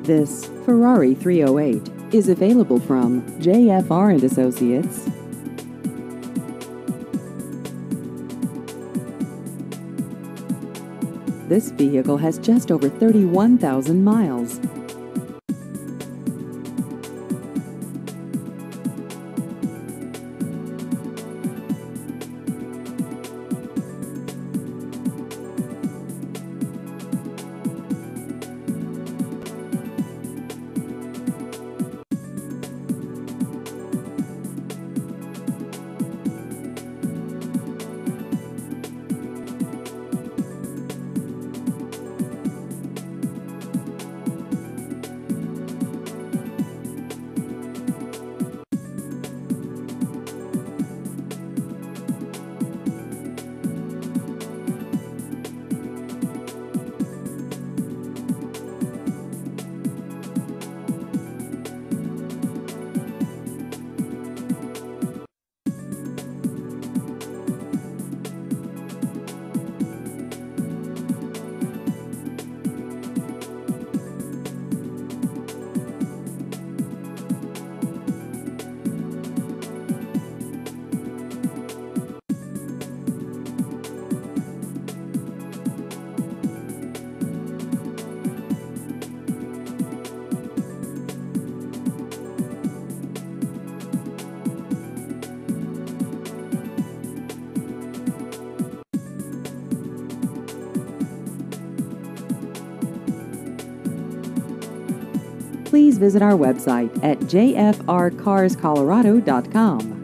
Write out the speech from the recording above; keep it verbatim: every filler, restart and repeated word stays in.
This Ferrari three oh eight is available from J F R and Associates. This vehicle has just over thirty-one thousand miles. Please visit our website at j f r cars colorado dot com.